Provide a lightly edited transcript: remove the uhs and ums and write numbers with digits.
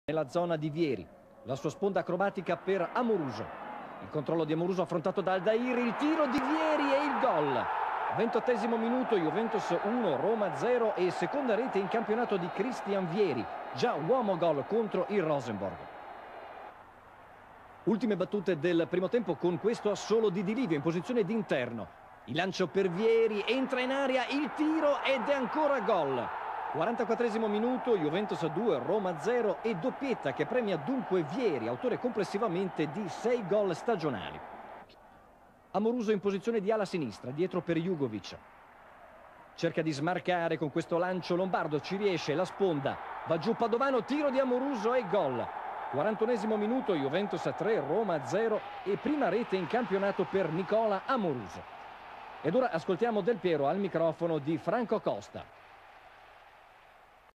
nella zona di Vieri, la sua sponda acrobatica per Amoruso, il controllo di Amoruso affrontato da Aldair, il tiro di Vieri e il gol. 28° minuto, Juventus 1, Roma 0 e seconda rete in campionato di Christian Vieri, già uomo gol contro il Rosenborg. Ultime battute del primo tempo con questo assolo di Di Livio in posizione di interno. Il lancio per Vieri, entra in area, il tiro ed è ancora gol. 44° minuto, Juventus 2, Roma 0 e doppietta che premia dunque Vieri, autore complessivamente di 6 gol stagionali. Amoruso in posizione di ala sinistra, dietro per Jugovic. Cerca di smarcare con questo lancio Lombardo, ci riesce, la sponda, va giù Padovano, tiro di Amoruso e gol. 41° minuto, Juventus 3, Roma 0 e prima rete in campionato per Nicola Amoruso. Ed ora ascoltiamo Del Piero al microfono di Franco Costa.